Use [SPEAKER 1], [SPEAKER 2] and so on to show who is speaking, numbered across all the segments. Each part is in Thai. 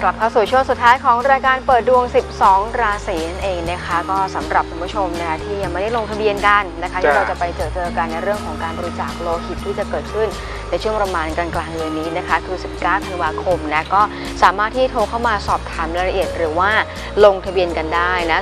[SPEAKER 1] ลับเข้าสู่ช่วงสุดท้ายของรายการเปิดดวง12ราศีนั่นเองนะคะก็สำหรับคุณผู้ชมนะคะที่ยังไม่ได้ลงทะเบียนกันนะคะที่เราจะไปเจอกันในเรื่องของการบริจาคโลหิตที่จะเกิดขึ้นในช่วงประมาณกลางเดือนนี้นะคะคือ19ธันวาคมนะก็สามารถที่โทรเข้ามาสอบถามรายละเอียดหรือว่าลงทะเบียนกันได้นะ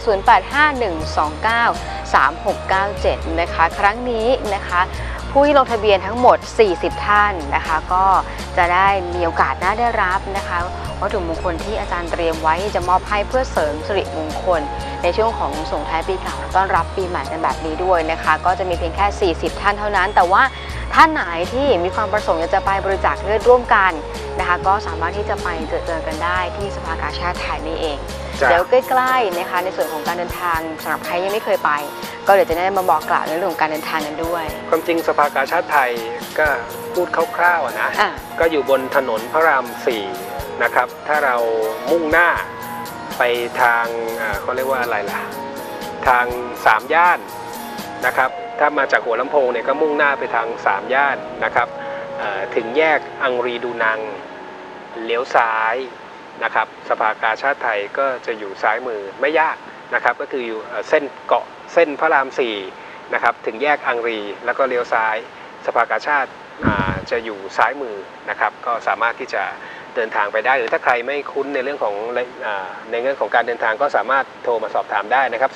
[SPEAKER 1] 0851293697นะคะครั้งนี้นะคะผู้ที่ลงทะเบียนทั้งหมด40ท่านนะคะก็จะได้มีโอกาสได้รับนะคะวัตถุมงคลที่อาจารย์เตรียมไว้จะมอบให้เพื่อเสริมสิริมงคลในช่วงของส่งท้ายปีเก่าต้อนรับปีใหม่กันแบบนี้ด้วยนะคะก็จะมีเพียงแค่40ท่านเท่านั้นแต่ว่าท่านไหนที่มีความประสงค์จะไปบริจาคเลือดร่วมกันนะคะก็สามารถที่จะไปเจอกันได้ที่สภากาชาดไทยนี่เองเดี๋ยวใกล้ๆนะคะในส่วนของการเดินทางสำหรับใครยังไม่เคยไปก็เดี๋ยวจะได้มาบอกกล่าวในเรื่องของการเดินทางกันด้วย
[SPEAKER 2] ความจริงสภากาชาดไทยก็พูดคร่าวๆนะก็อยู่บนถนนพระราม4นะครับถ้าเรามุ่งหน้าไปทางเขาเรียกว่าอะไรล่ะทาง3ย่านนะครับถ้ามาจากหัวลำโพงเนี่ยก็มุ่งหน้าไปทาง3ย่านนะครับถึงแยกอังรีดูนังเลี้ยวซ้ายนะครับสภากาชาดไทยก็จะอยู่ซ้ายมือไม่ยากนะครับก็คืออยู่เส้นเกาะเส้นพระราม4นะครับถึงแยกอังรีแล้วก็เลี้ยวซ้ายสภากาชาดจะอยู่ซ้ายมือนะครับก็สามารถที่จะเดินทางไปได้หรือถ้าใครไม่คุ้นในเรื่องของในเรื่องของการเดินทางก็สามารถโทรมาสอบถามได้นะครับ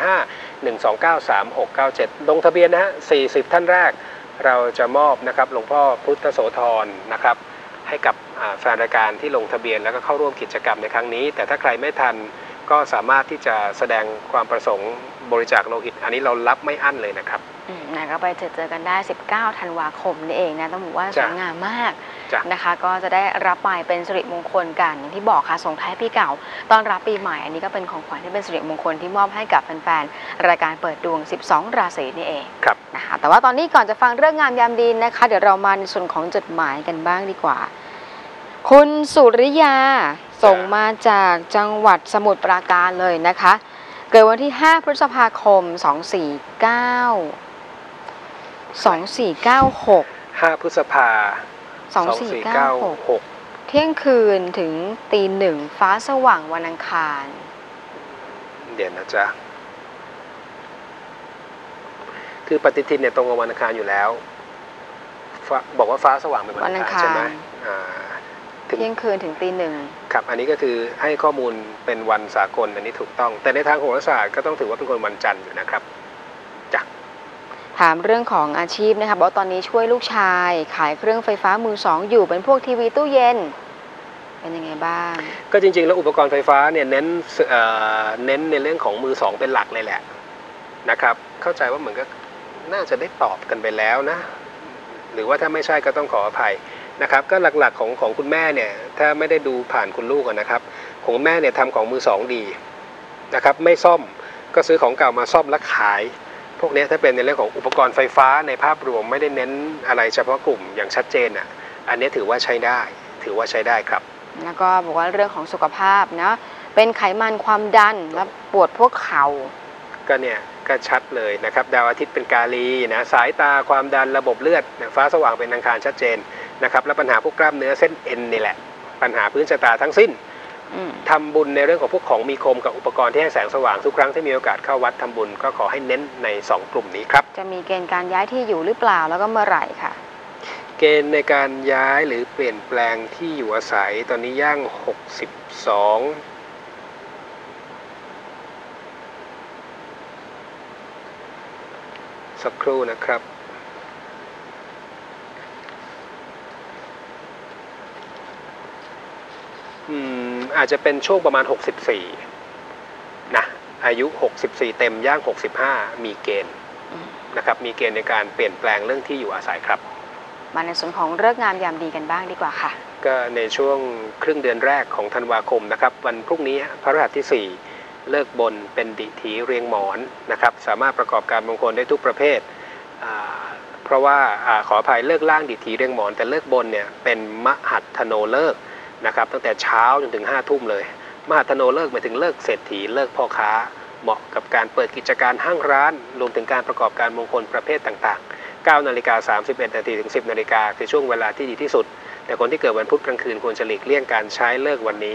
[SPEAKER 2] 0851293697ลงทะเบียนนะฮะ40ท่านแรกเราจะมอบนะครับหลวงพ่อพุทธโสธรนะครับให้กับแฟนรายการที่ลงทะเบียนแล้วก็เข้าร่วมกิจกรรมในครั้งนี้แต่ถ้าใครไม่ทันก็สามารถที่จะแสดงความประสงค์บริจาคโลหิตอันนี้เรารับไม่อั้นเลยนะครับ
[SPEAKER 1] ก็ไปเจอกันได้19ธันวาคมนี่เองนะต้องบอกว่าสวยงามมากนะคะก็จะได้รับไปเป็นสิริมงคลกันอย่างที่บอกค่ะส่งท้ายปีเก่าต้อนรับปีใหม่อันนี้ก็เป็นของขวัญที่เป็นสิริมงคลที่มอบให้กับแฟนๆรายการเปิดดวง12ราศีนี่เองนะคะแต่ว่าตอนนี้ก่อนจะฟังเรื่องงามยามดีนะคะเดี๋ยวเรามาในส่วนของจดหมายกันบ้างดีกว่าคุณสุริยาส่งมาจากจังหวัดสมุทรปราการเลยนะคะเกิดวันที่5พฤษภาคม2496
[SPEAKER 2] 5พฤษภา2496
[SPEAKER 1] เที่ยงคืนถึงตีหนึ่งฟ้าสว่างวันอังคาร
[SPEAKER 2] เดี๋ยวนะจ๊ะคือปฏิทินเนี่ยตรงกับวันอังคารอยู่แล้วบอกว่าฟ้าสว่างเป็นวันอังคารใช่ไหม
[SPEAKER 1] เที่ยงคืนถึงตีหนึ่ง
[SPEAKER 2] ครับอันนี้ก็คือให้ข้อมูลเป็นวันสากลอันนี้ถูกต้องแต่ในทางโหราศาสตร์ก็ต้องถือว่าเป็นคนวันจันทร์อยู่นะครับจ้ะ
[SPEAKER 1] ถามเรื่องของอาชีพนะคะบอกว่าตอนนี้ช่วยลูกชายขายเครื่องไฟฟ้ามือสองอยู่เป็นพวกทีวีตู้เย็นเป็นยังไงบ้าง
[SPEAKER 2] ก็จริงๆแล้วอุปกรณ์ไฟฟ้าเนี่ยเน้นในเรื่องของมือสองเป็นหลักเลยแหละนะครับเข้าใจว่าเหมือนก็น่าจะได้ตอบกันไปแล้วนะหรือว่าถ้าไม่ใช่ก็ต้องขออภัยนะครับก็หลักๆของคุณแม่เนี่ยถ้าไม่ได้ดูผ่านคุณลูกนะครับของแม่เนี่ยทำของมือสองดีนะครับไม่ซ่อมก็ซื้อของเก่ามาซ่อมแล้วขายพวกนี้ถ้าเป็นในเรื่องของอุปกรณ์ไฟฟ้าในภาพรวมไม่ได้เน้นอะไรเฉพาะกลุ่มอย่างชัดเจนอันนี้ถือว่าใช้ได้ครับ
[SPEAKER 1] แล้วก็บอกว่าเรื่องของสุขภาพนะเป็นไขมันความดันและปวดพวกเข่า
[SPEAKER 2] ก็เนี่ยก็ชัดเลยนะครับดาวอาทิตย์เป็นกาลีนะสายตาความดันระบบเลือดฟ้าสว่างเป็นอังคารชัดเจนนะครับและปัญหาพวกกล้ามเนื้อเส้นเอ็นนี่แหละปัญหาพื้นชะตาทั้งสิ้นทำบุญในเรื่องของพวกของมีคมกับอุปกรณ์ที่ให้แสงสว่างทุกครั้งที่มีโอกาสเข้าวัดทำบุญก็ขอให้เน้นใน2กลุ่มนี้ครับ
[SPEAKER 1] จะมีเกณฑ์การย้ายที่อยู่หรือเปล่าแล้วก็เมื่อไหร่ค่ะ
[SPEAKER 2] เกณฑ์ในการย้ายหรือเปลี่ยนแปลงที่อยู่อาศัยตอนนี้ย่าง62สักครู่นะครับอาจจะเป็นช่วงประมาณ64นะอายุ64เต็มย่าง65มีเกณฑ์นะครับมีเกณฑ์ในการเปลี่ยนแปลงเรื่องที่อยู่อาศัยครับ
[SPEAKER 1] มาในส่วนของฤกษ์งามยามดีกันบ้างดีกว่าค่ะ
[SPEAKER 2] ก็ในช่วงครึ่งเดือนแรกของธันวาคมนะครับวันพรุ่งนี้พฤหัสที่4เลิกบนเป็นดิถีเรียงหมอนนะครับสามารถประกอบการมงคลได้ทุกประเภทเพราะว่าขออภัยเลิกล่างดิถีเรียงหมอนแต่เลิกบนเนี่ยเป็นมหัตถโนเลิกนะครับตั้งแต่เช้าจนถึง5 ทุ่มเลยมหัตถโนเลิกหมายถึงเลิกเศรษฐีเลิกพ่อค้าเหมาะกับการเปิดกิจการห้างร้านรวมถึงการประกอบการมงคลประเภทต่างๆ 9:31 นาทีถึง 10 นาฬิกาคือช่วงเวลาที่ดีที่สุดแต่คนที่เกิดวันพุธกลางคืนควรจะหลีกเลี่ยงการใช้เลิกวันนี้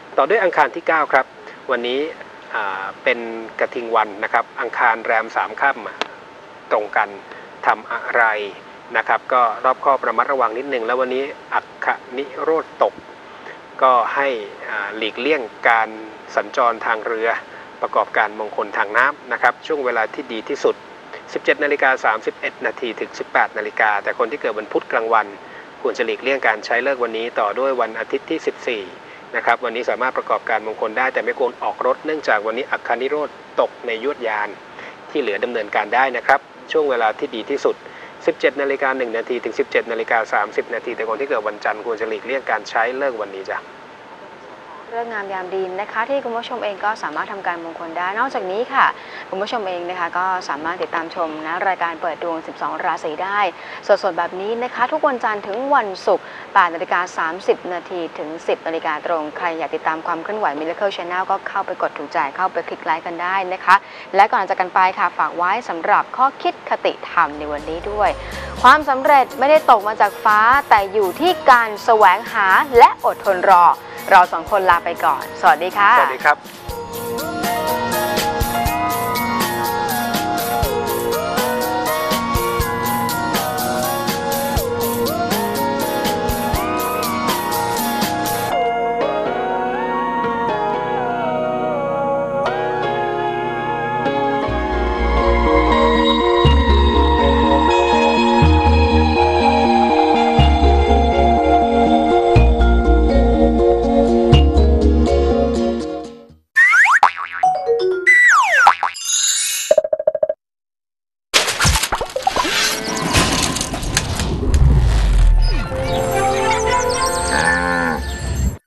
[SPEAKER 2] ต่อด้วยอังคารที่ 9 ครับวันนี้เป็นกฐิงวันนะครับอังคารแรม3 ค่ำตรงกันทำอะไรนะครับก็รอบคอบระมัดระวังนิดนึงแล้ววันนี้อัคคนิโรธตกก็ให้หลีกเลี่ยงการสัญจรทางเรือประกอบการมงคลทางน้ำนะครับช่วงเวลาที่ดีที่สุด 17:31 นาทีถึง 18 นาฬิกาแต่คนที่เกิดวันพุธกลางวันควรจะหลีกเลี่ยงการใช้เลิกวันนี้ต่อด้วยวันอาทิตย์ที่ 14นะครับวันนี้สามารถประกอบการมงคลได้แต่ไม่ควรออกรถเนื่องจากวันนี้อัคคนิโรธตกในยวดยานที่เหลือดำเนินการได้นะครับช่วงเวลาที่ดีที่สุด 17:01 นาทีถึง 17:30 นาทีแต่คนที่เกิดวันจันทร์ควรจะหลีกเลี่ยงการใช้เลิกวันนี้จ้ะ
[SPEAKER 1] เรื่องงามยามดีนะคะที่คุณผู้ชมเองก็สามารถทำการมงคลได้นอกจากนี้ค่ะคุณผู้ชมเองนะคะก็สามารถติดตามชมนะรายการเปิดดวง12ราศีได้สดๆแบบนี้นะคะทุกวันจันทร์ถึงวันศุกร์ 8:30 นาทีถึง 10 นาฬิกาตรงใครอยากติดตามความเคลื่อนไหว Miracle Channel ก็เข้าไปกดถูกใจเข้าไปคลิกไลค์กันได้นะคะและก่อนจากกันไปค่ะฝากไว้สำหรับข้อคิดคติธรรมในวันนี้ด้วยความสำเร็จไม่ได้ตกมาจากฟ้าแต่อยู่ที่การแสวงหาและอดทนรอเราสองคนลาไปก่อนสวัสดีค่ะ
[SPEAKER 2] สวัสดีครับ